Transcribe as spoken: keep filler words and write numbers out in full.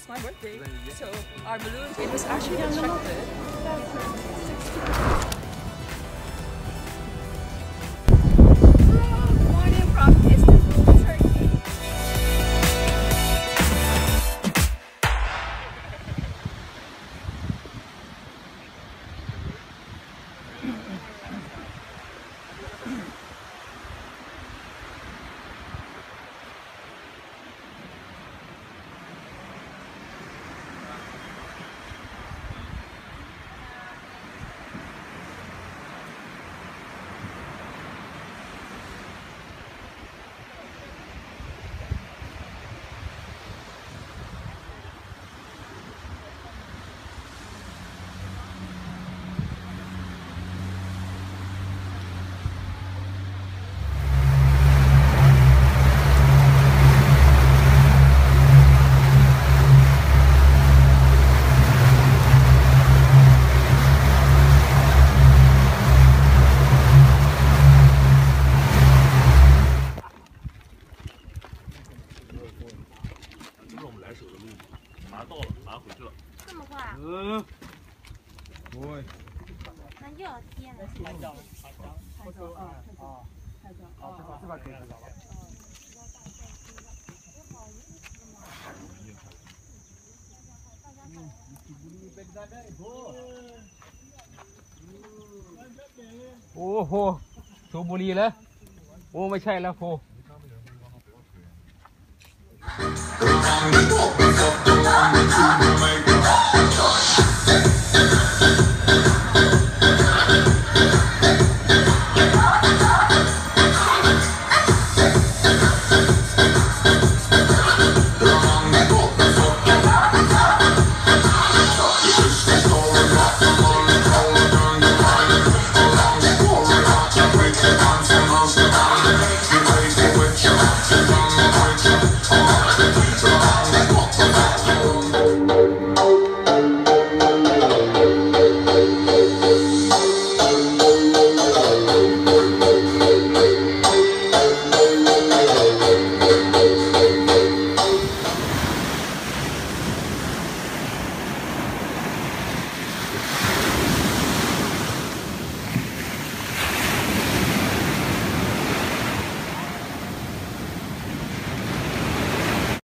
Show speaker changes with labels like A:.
A: it's my birthday. So our balloon, it was actually constructed. Morning from Istanbul, Turkey.
B: Ô hô, số bồ lì đấy. Ô,ไม่ใช่แล้วโฟ